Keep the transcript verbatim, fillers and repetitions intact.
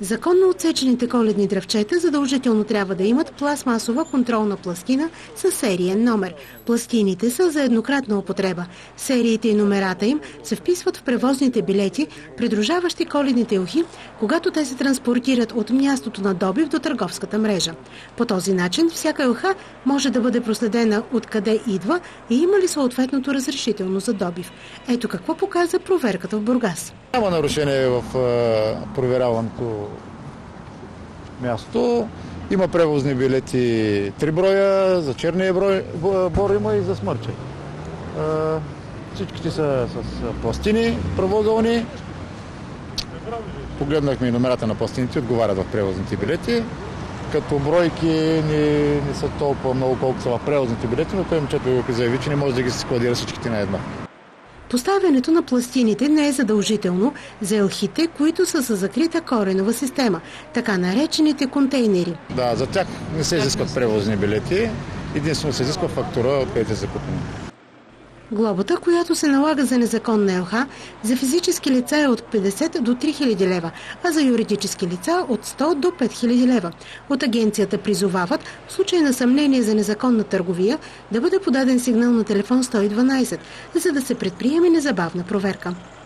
Законно отсечените коледни дръвчета задължително трябва да имат пластмасова контролна пластина със сериен номер. Пластините са за еднократна употреба. Сериите и номерата им се вписват в превозните билети, придружаващи коледните елхи, когато те се транспортират от мястото на добив до търговската мрежа. По този начин всяка елха може да бъде проследена откъде идва и има ли съответното разрешително за добив. Ето какво показа проверката в Бургас. Няма нарушение в проверяваното място. Има превозни билети три броя, за черния брой, бор има и за смърче. Всичките са с пластини правоъгълни. Погледнахме и номерата на пластините, отговарят в превозните билети. Като бройки не, не са толкова много, колкото са в превозните билети, но той момчето заяви, че не може да ги складира всичките на едно. Поставянето на пластините не е задължително за елхите, които са с закрита коренова система, така наречените контейнери. Да, за тях не се изискват превозни билети, единствено се изисква фактура, откъдето е закупено. Глобата, която се налага за незаконна елха, за физически лица е от петдесет до три хиляди лева, а за юридически лица от сто до пет хиляди лева. От агенцията призовават в случай на съмнение за незаконна търговия да бъде подаден сигнал на телефон сто и дванадесет, за да се предприеме незабавна проверка.